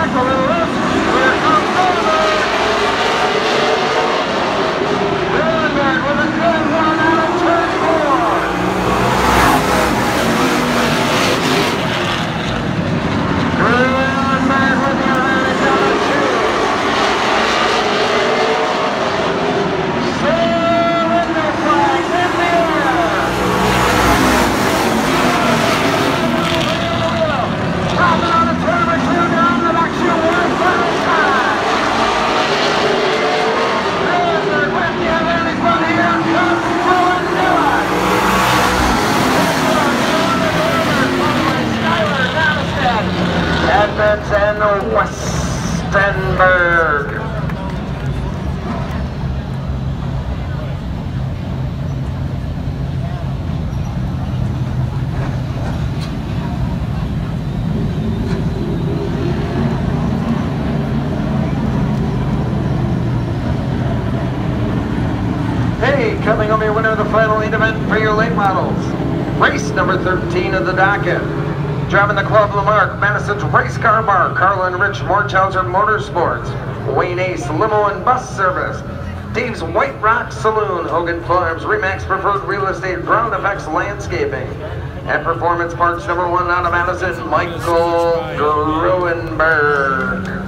And Westenberg. Hey, coming on your winner of the final lead event for your late models. Race number 13 of the docket. Driving the Club Lamarck, Madison's Race Car Bar, Carl and Rich Morchauser Motorsports, Wayne Ace Limo and Bus Service, Dave's White Rock Saloon, Hogan Farms, Remax Preferred Real Estate, Ground Effects Landscaping, and Performance Parts #1 out of Madison, Michael Gruenberg.